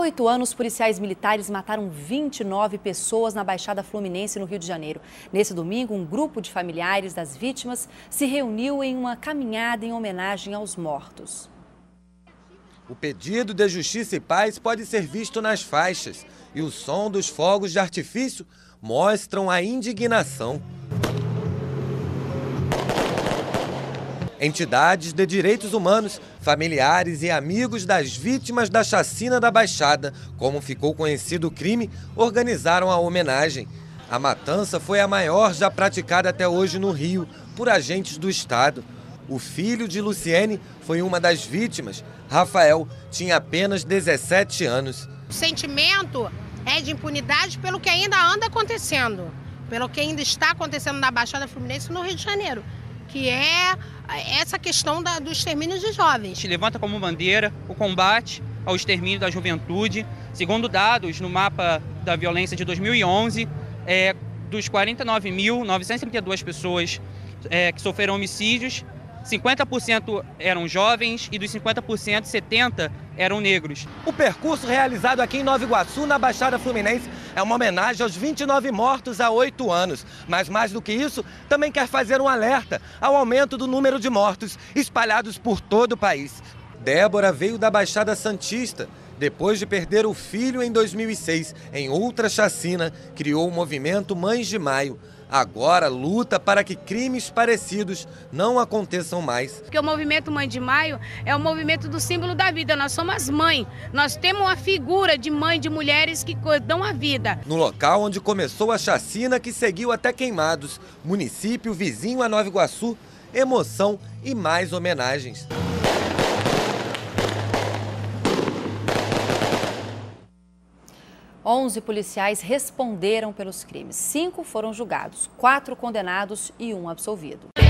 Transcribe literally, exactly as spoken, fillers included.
oito anos, policiais militares mataram vinte e nove pessoas na Baixada Fluminense, no Rio de Janeiro. Nesse domingo, um grupo de familiares das vítimas se reuniu em uma caminhada em homenagem aos mortos. O pedido de justiça e paz pode ser visto nas faixas, e o som dos fogos de artifício mostram a indignação. Entidades de direitos humanos, familiares e amigos das vítimas da chacina da Baixada, como ficou conhecido o crime, organizaram a homenagem. A matança foi a maior já praticada até hoje no Rio, por agentes do Estado. O filho de Luciene foi uma das vítimas. Rafael tinha apenas dezessete anos. O sentimento é de impunidade pelo que ainda anda acontecendo, pelo que ainda está acontecendo na Baixada Fluminense no Rio de Janeiro, que é essa questão da, do extermínio de jovens. A gente levanta como bandeira o combate ao extermínio da juventude. Segundo dados no mapa da violência de dois mil e onze, é, dos quarenta e nove mil novecentas e trinta e duas pessoas é, que sofreram homicídios, cinquenta por cento eram jovens e dos cinquenta por cento, setenta por cento eram negros. O percurso realizado aqui em Nova Iguaçu, na Baixada Fluminense, é uma homenagem aos vinte e nove mortos há oito anos. Mas mais do que isso, também quer fazer um alerta ao aumento do número de mortos espalhados por todo o país. Débora veio da Baixada Santista. Depois de perder o filho em dois mil e seis, em outra chacina, criou o movimento Mães de Maio. Agora luta para que crimes parecidos não aconteçam mais. Porque o movimento Mãe de Maio é o movimento do símbolo da vida. Nós somos as mães. Nós temos uma figura de mãe, de mulheres que dão a vida. No local onde começou a chacina, que seguiu até Queimados, município vizinho a Nova Iguaçu, emoção e mais homenagens. onze policiais responderam pelos crimes. Cinco foram julgados, quatro condenados e um absolvido.